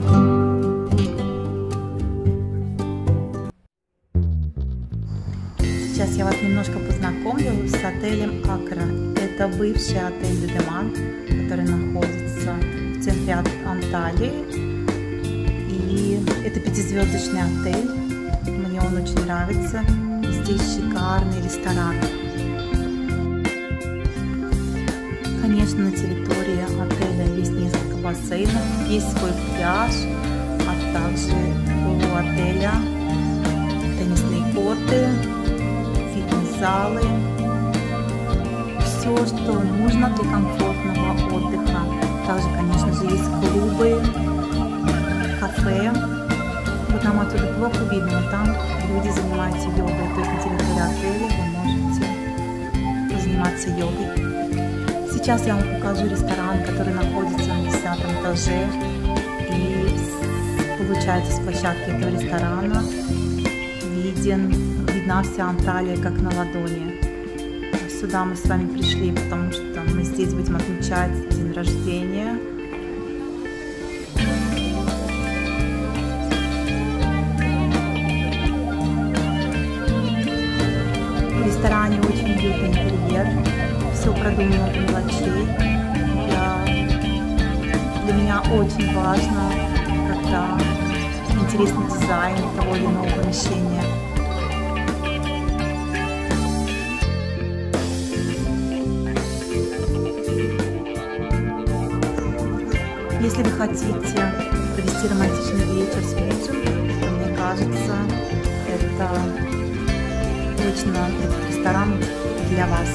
Сейчас я вас немножко познакомлю с отелем Акра. Это бывший отель Людеман, который находится в центре Анталии. И это 5-звездочный отель. Мне он очень нравится. Здесь шикарный ресторан. Конечно, на территории отеля есть несколько бассейнов, есть свой пляж, а также у отеля теннисные корты, фитнес-залы, все, что нужно для комфортного отдыха. Также, конечно же, есть клубы, кафе. Вот нам отсюда плохо видно, но там люди занимаются йогой. То есть на территории отеля вы можете заниматься йогой. Сейчас я вам покажу ресторан, который находится на 10-м этаже. И получается, с площадки этого ресторана видна вся Анталия как на ладони. Сюда мы с вами пришли, потому что мы здесь будем отмечать день рождения. В ресторане очень уютный интерьер. Все продумано до мелочей. Для меня очень важно, когда интересный дизайн того или иного помещения. Если вы хотите провести романтичный вечер с мужем, то, мне кажется, это точно этот ресторан для вас.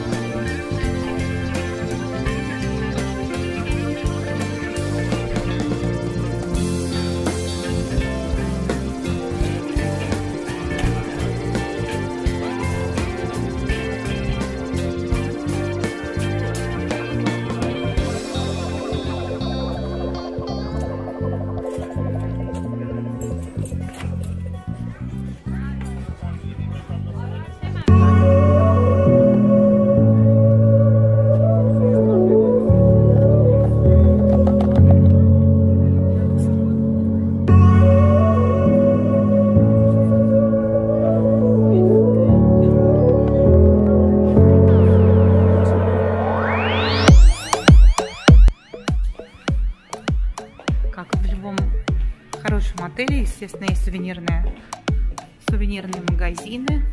Как в любом хорошем отеле, естественно, есть сувенирные магазины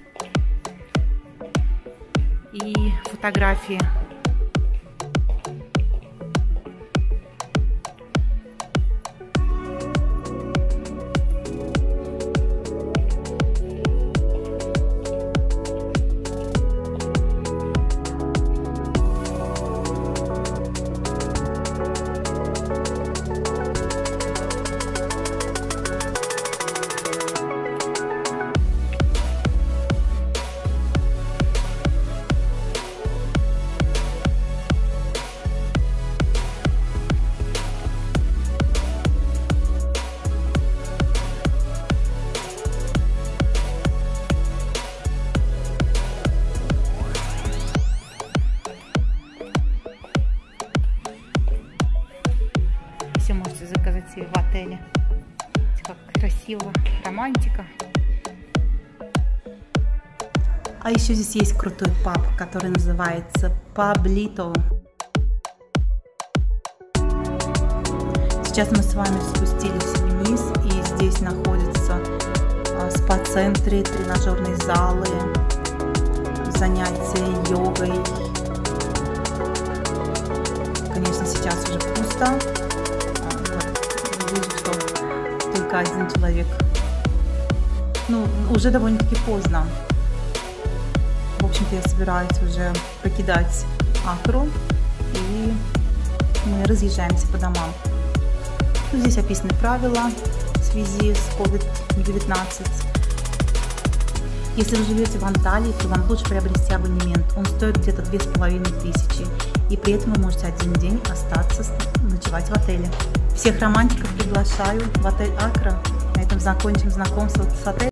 и фотографии. Можете заказать себе в отеле. Как красиво, романтика. А еще здесь есть крутой паб, который называется Паблито. Сейчас мы с вами спустились вниз, и здесь находятся спа-центры, тренажерные залы, занятия йогой. Конечно, сейчас уже пусто. Вижу, что только один человек. Ну, уже довольно-таки поздно. В общем-то, я собираюсь уже покидать Акру, и мы разъезжаемся по домам. Ну, здесь описаны правила в связи с COVID-19. Если вы живете в Анталии, то вам лучше приобрести абонемент. Он стоит где-то 2500, и при этом вы можете один день остаться ночевать в отеле. Всех романтиков приглашаю в отель Акра. На этом закончим знакомство с отелем.